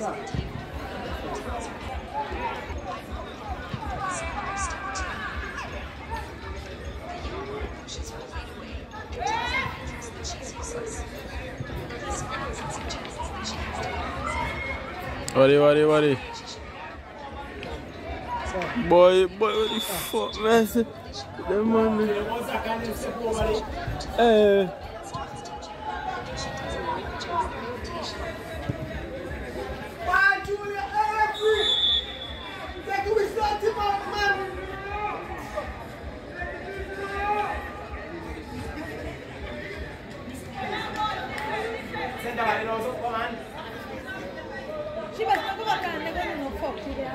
What? Boy, what the fuck, man? The money. She was not going to fuck today.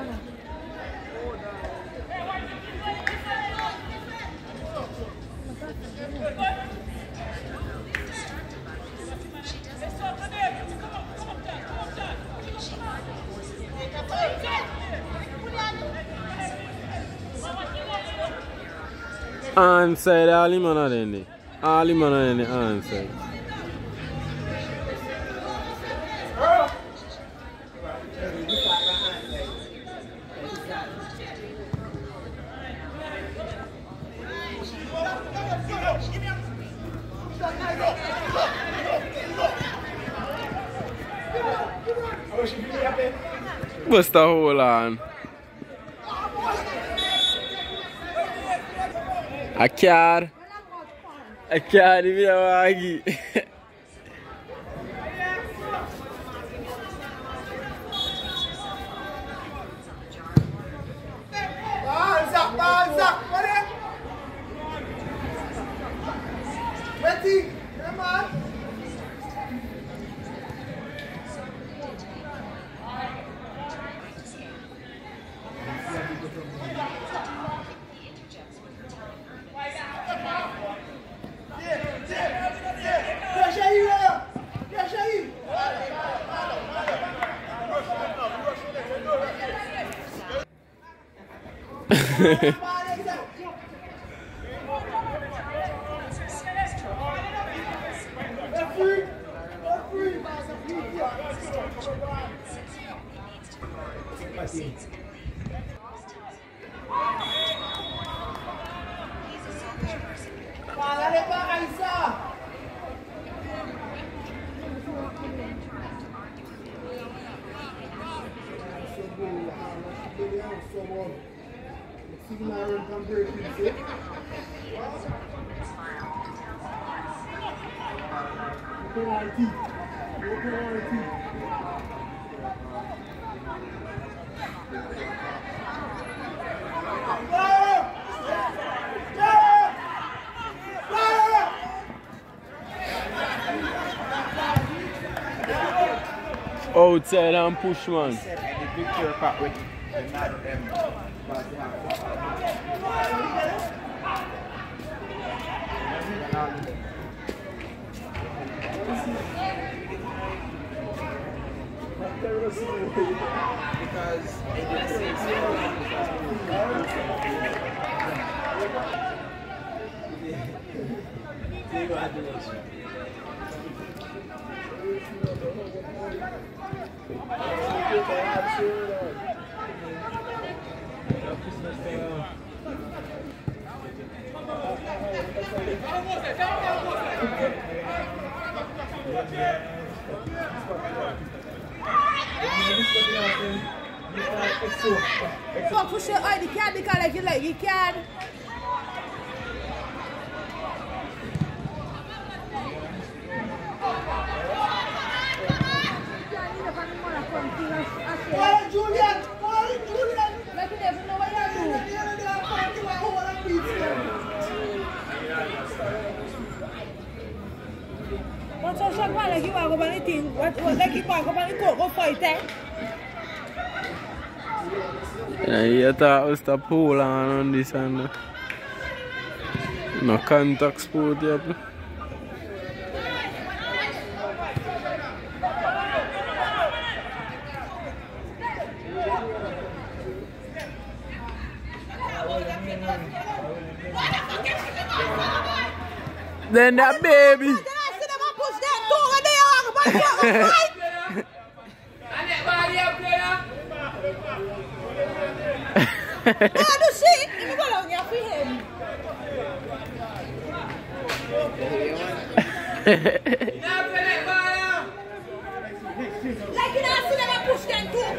Anside, all him on the anside. What's the whole on? A car if you want to outside and push, man. Because it didn't say Fuck for sure, the can because like you can. Julian! Like you never know what you do. What's so short, like you are going to think? What like you are going to go fight, eh? Yeah, you thought it was the pool on this and no contact sport yet. Then that baby. do shit. Let me go down here for him. Like you don't see them and push them too.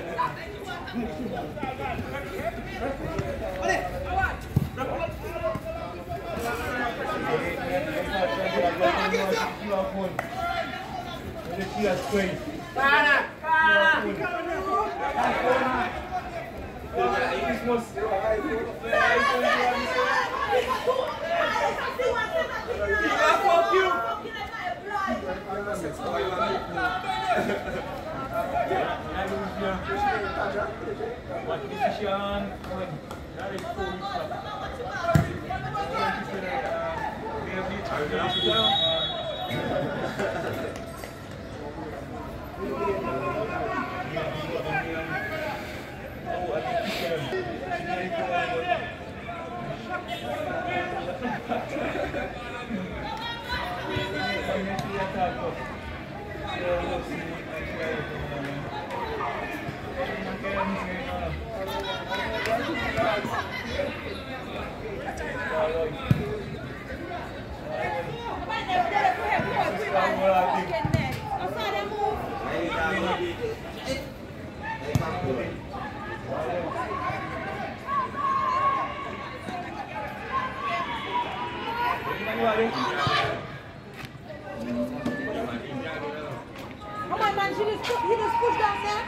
Come on, man, he just pushed down there.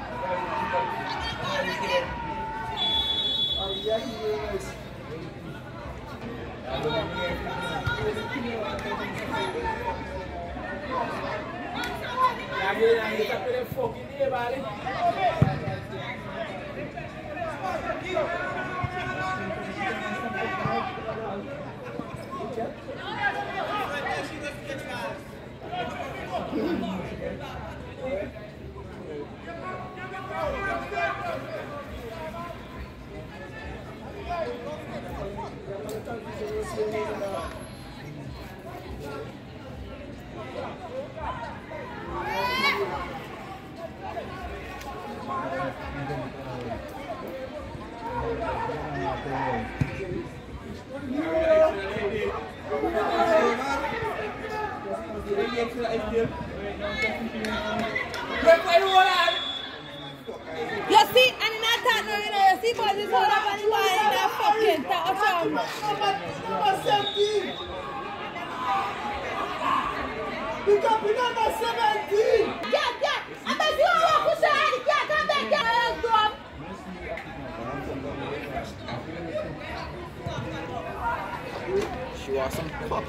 You see, and in that time, you see, but this whole up and in that fucking town. Number 17. Pick up number 17. Yeah. I'm going to walk with your head. Yeah, come back. She wants some pop.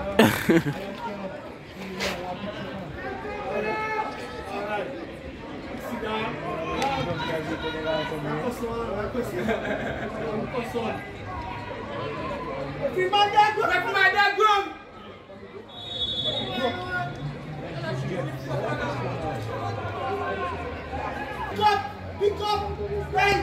Pick up, right.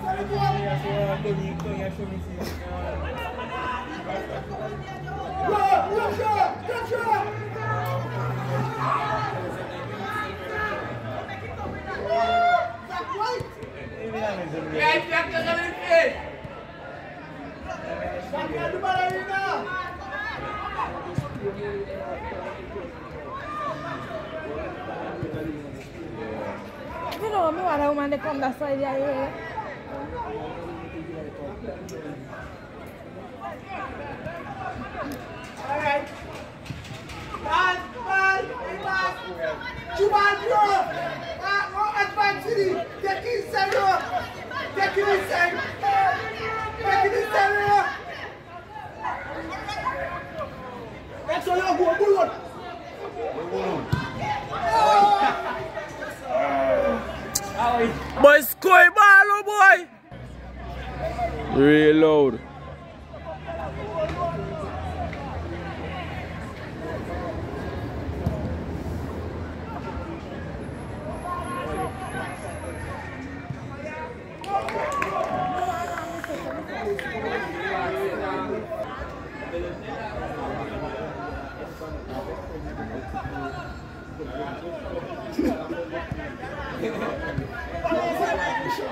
You know, me want a woman to come that side here. Alright. Bad. Chubandro. Advance City. Take it inside. That's all you go, bullet. Boy, score ball, oh boy. Reload.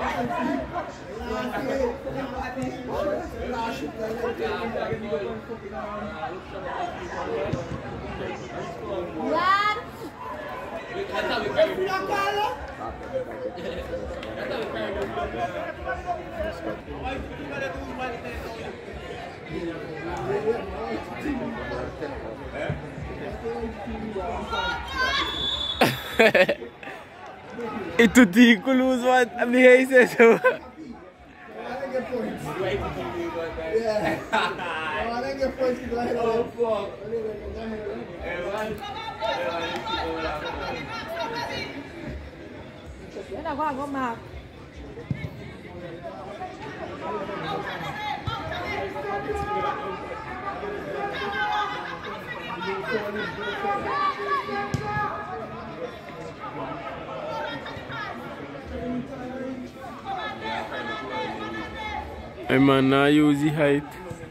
E tutti con lose one, I mean, he says so. I get points. Yeah. I don't get points to go ahead. Oh, fuck. You're not going to go mad. I man now use the height.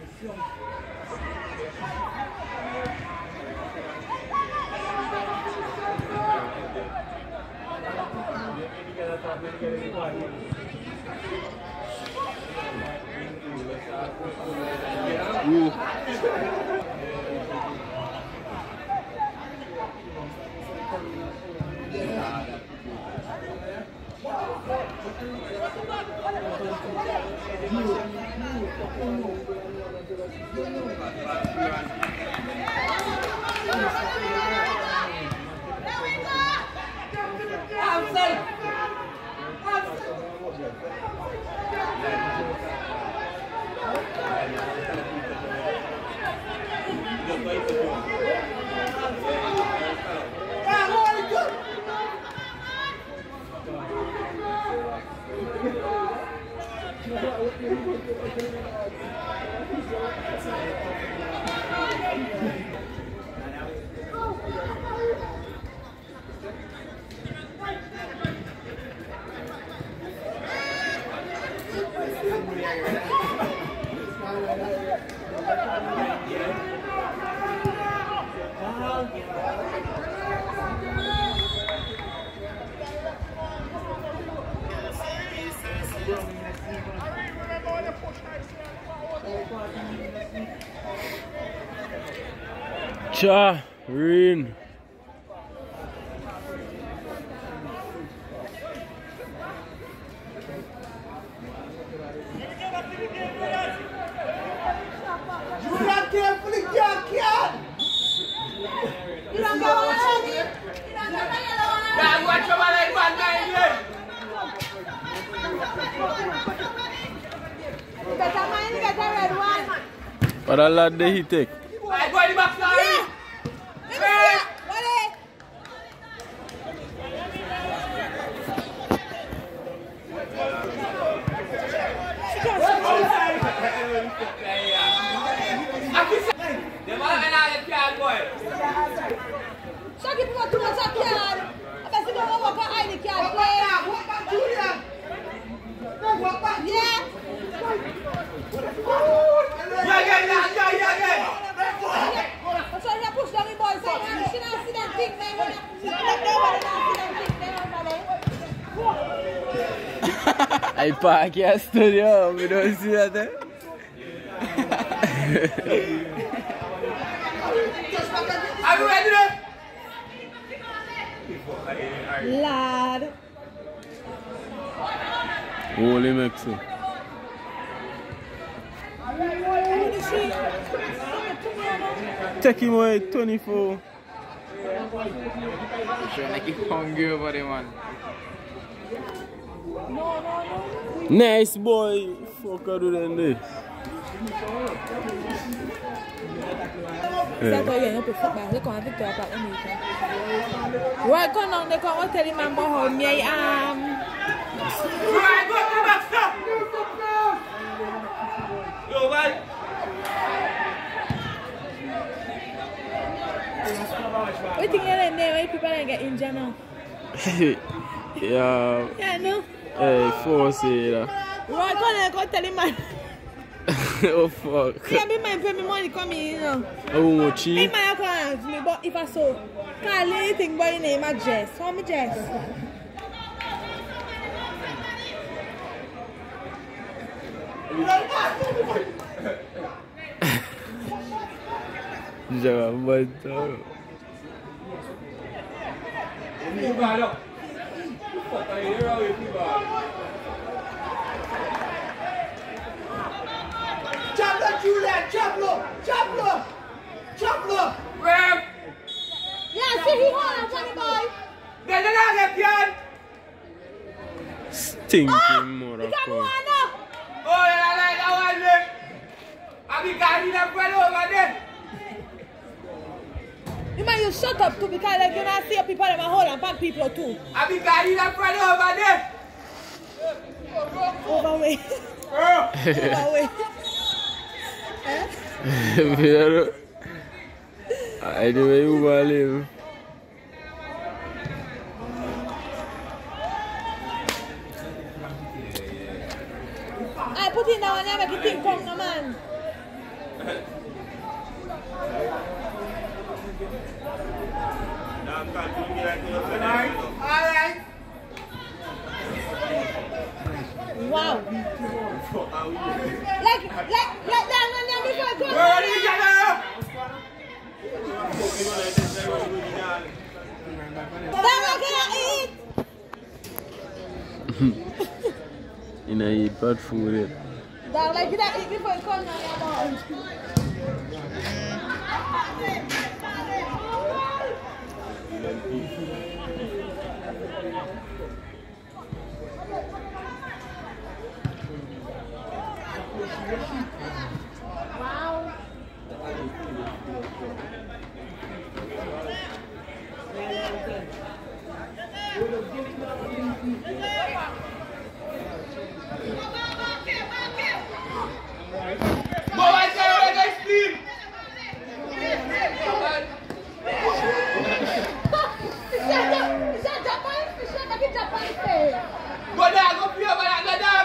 Cha, rain. You not carefully, can't. You don't go on it. Nah, watch your man like Better mind, get a red one. What a lad did he take? I go in the back side. Yeah. Let me see it. What is it? The man and I can't go. So people want too much of card. I bet you don't want to hide the card. Walk back, Julian. Walk back. Yeah. So you push down the ball. So you should not see them thing there. Nobody not see them thing there. I park your studio, we don't see that there. Are you ready? Lad. Holy Mexico. Take him away, 24. Sure, make you hungry over there, man. No. Nice boy. Fuck I do then there. That's why you're not a football. They can't have it about anything. Right, come on, they can't tell him about how me Right, go to the back, stop! Yo, man. What do you think you're there? Why people don't get injured now? Yeah. Yeah, no. Hey, force it. Right, come on, go tell him, man. Oh, fuck. Yeah, me mind pay me money come in, you know. Oh, Me cheap. mind come ask me, but if I saw, can't leave anything but your name at Jess. How me Jess? Joga muito. Chop low, Julian! Chop low! Chop low! Chop low! Rem! Yeah, see he hold on, Johnny boy. Get it out of here! Stinking motherfucker. Come on now. Oh, I like that one, Nick! I'll be carrying that friend over there! You might you shut up too because like you not see people that hold on back people too. I'll be carrying that friend over there! Overweight. Overweight. Pero anyway, you want to live. I put in that one and make it think come no man. Alright! Wow. Like that one there before I come. Where are you together? That one can eat. You know, eat bad food. That like that eat before you come now your mouth. Wow. Go and say what I speak! Go down, go play over that, go down!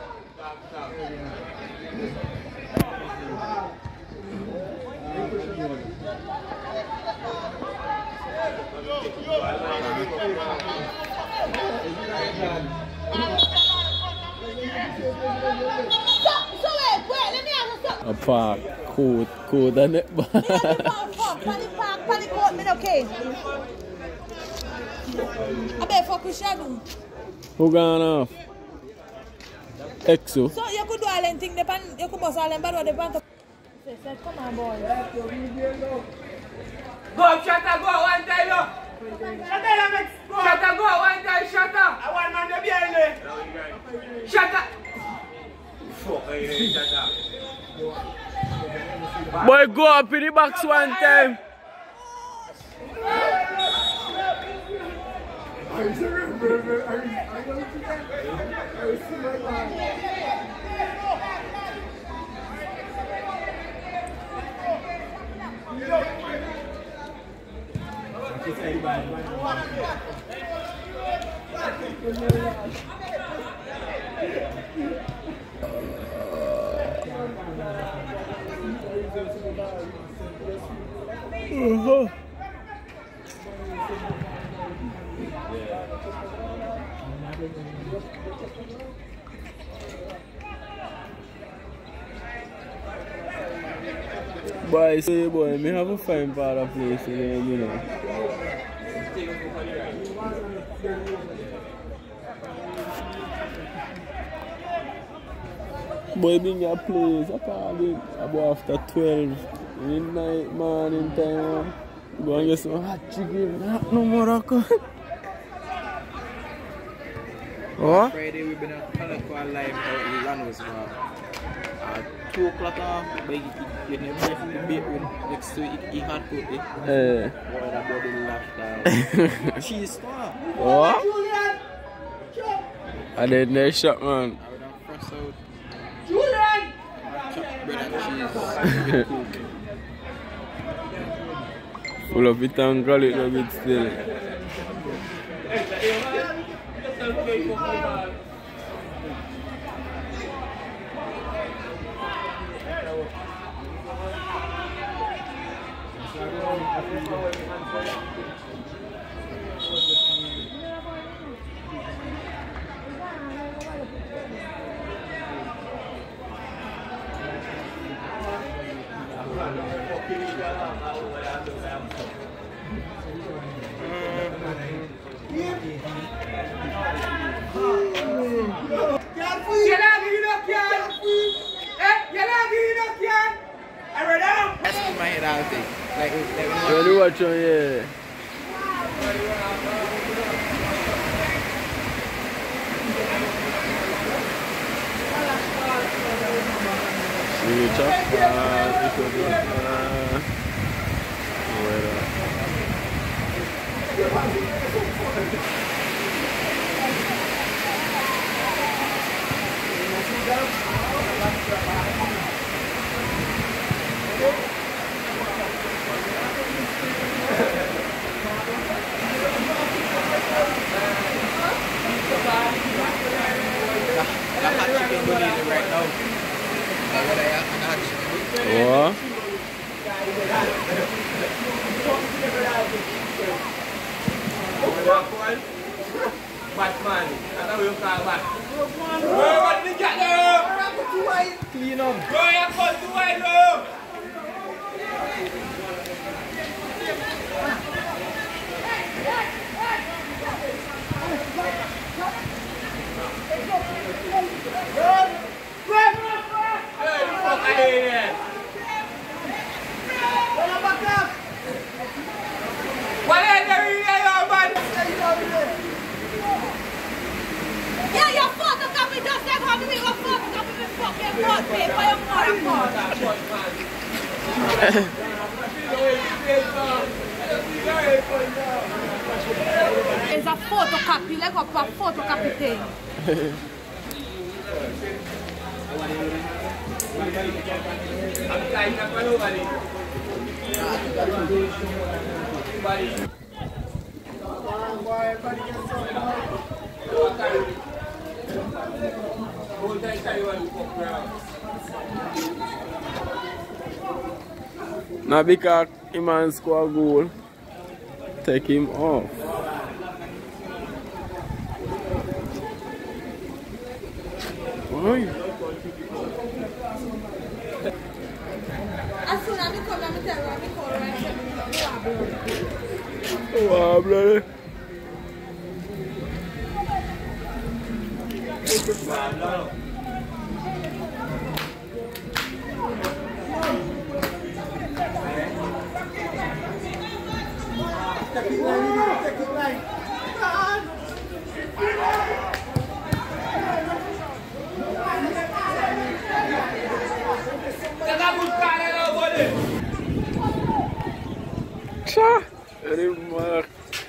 A park, coat and it. Panic coat, me okay. I bet for Cristiano. Who gone off? Exo. So you could do all them things, you could bust all them bad what they want to. Come on, boy. Go, Shatta, go, one time, no! Shatta, next! Shatta, go, one time, Shatta! I want man to be in there! Shatta! Fuck, Shatta. Boy, go up in the box one time. Boy, say boy, me have a fine part of place again, you know. Boy, bring your place, about after 12 midnight morning time. Go and get some hot chicken, no more alcohol. What? Friday we've been at Calico Live out in Lanos at 2 o'clock but you never left the bedroom next to it had cooked it. What about the laughter? Cheese star. What? I did that shot, man. I would have pressed out Julian! chopped bread and cheese with coke. Full of it and call it a bit still. which one, yeah. Switch up, right now. What? Batman. Kata belum kabar. What ni kat dia? Clean up. Boy, aku tuai tu. Yeah, your photocopy just like how we go photocopy the fucking blood paper, your It's a photocopy, like a photocopy thing. Now because he man score a goal, take him off. Why? As soon as we come, I'm tell you, we call right. Wow, brother. Remark.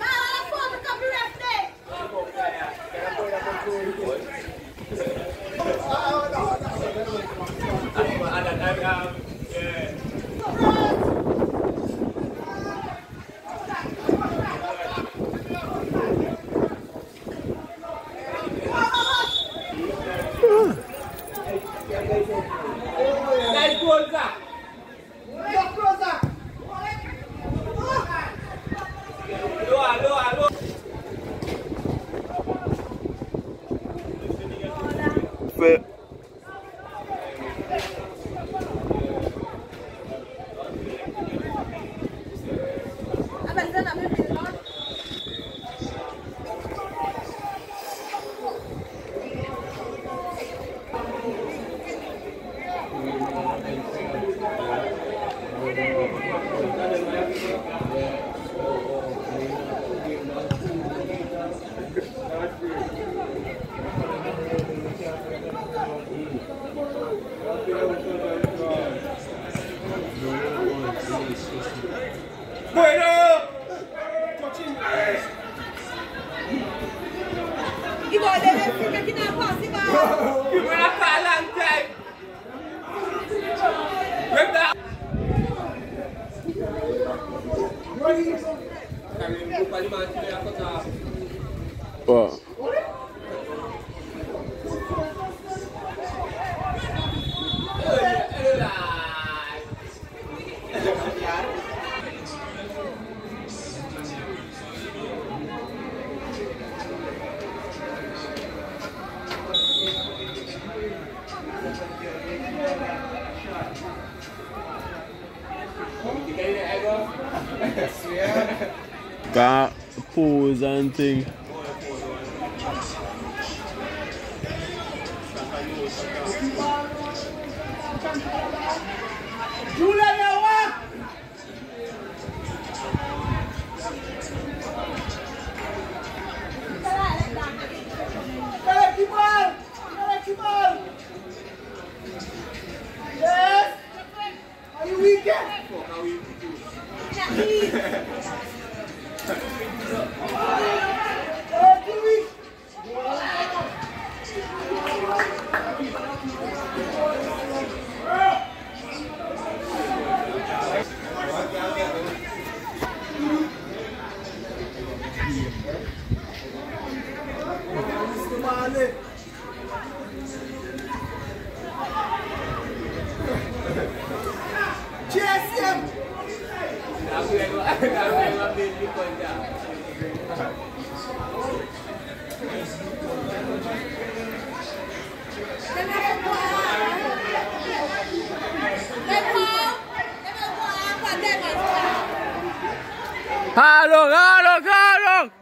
Wow. Got pose and thing. Harong!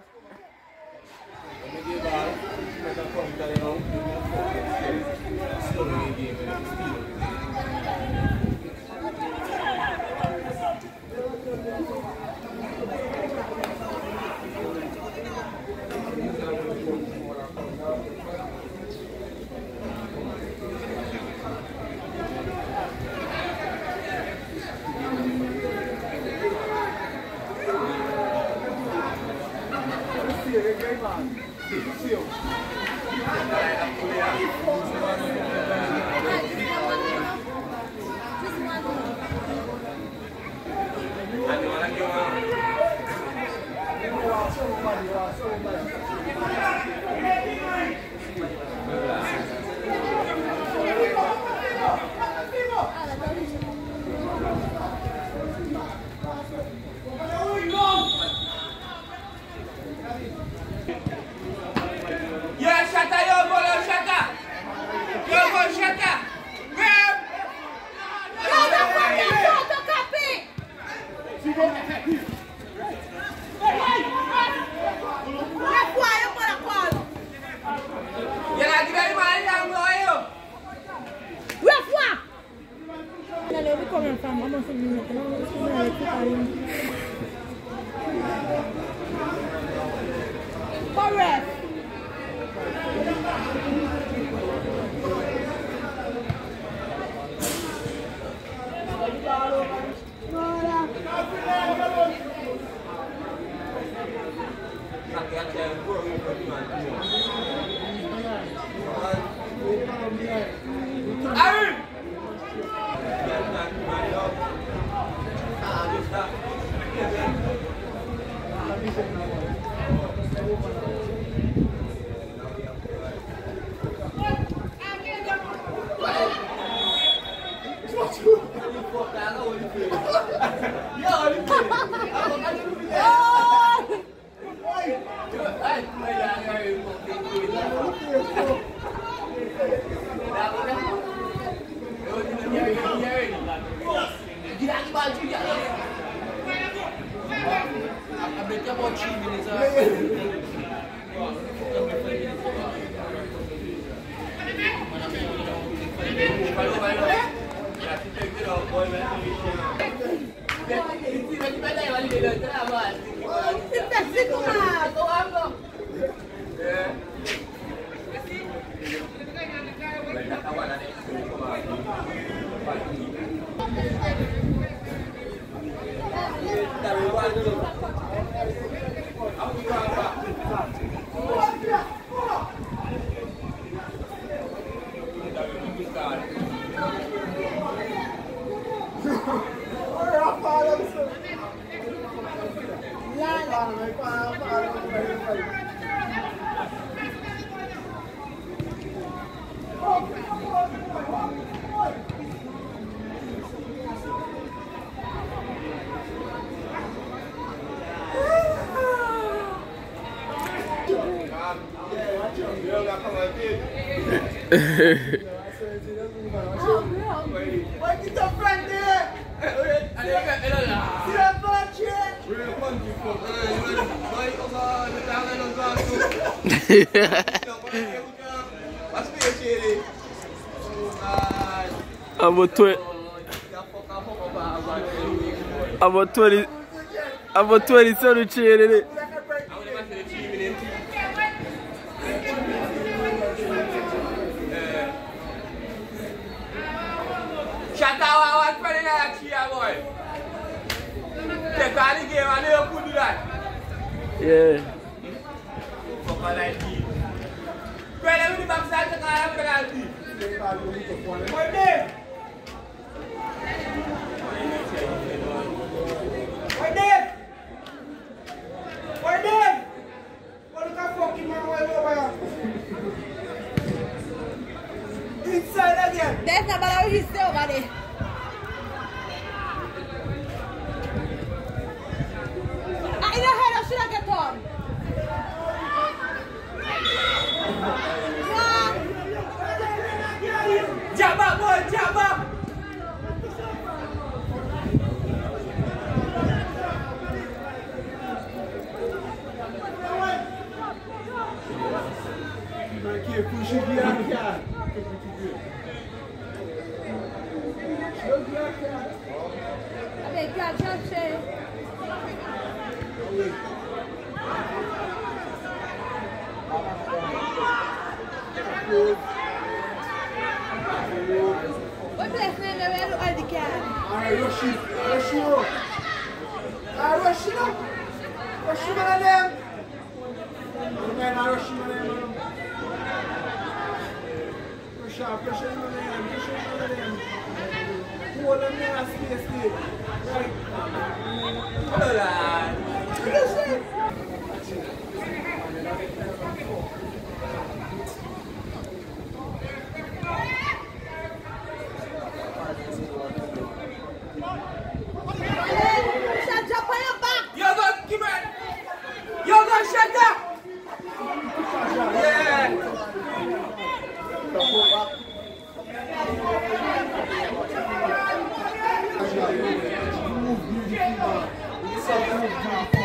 About 20 seconds cheering. Shut up, one friend in that cheer, boy. Take all the game and you could do that. Yeah. Fuck all like this. Well, I'm in the backside to call a penalty. What there? What there? What there? What look at fucking man over here? Inside again. That's not what he's still over there. In the head, I should have get on. Jump up, boy, jump up. Allez, calme, cherchez. What place name they wear all the can? Alright, rush it. Rush it up. Alright, rush it up. Rush it on them. Man, I rush it on them. Rush up, rush it on them. Rush it on them. Hold them there and stay. Right. Hold on. Shut up on your back. Yo, go, keep it. Yo, go, shut up. Yeah. Move,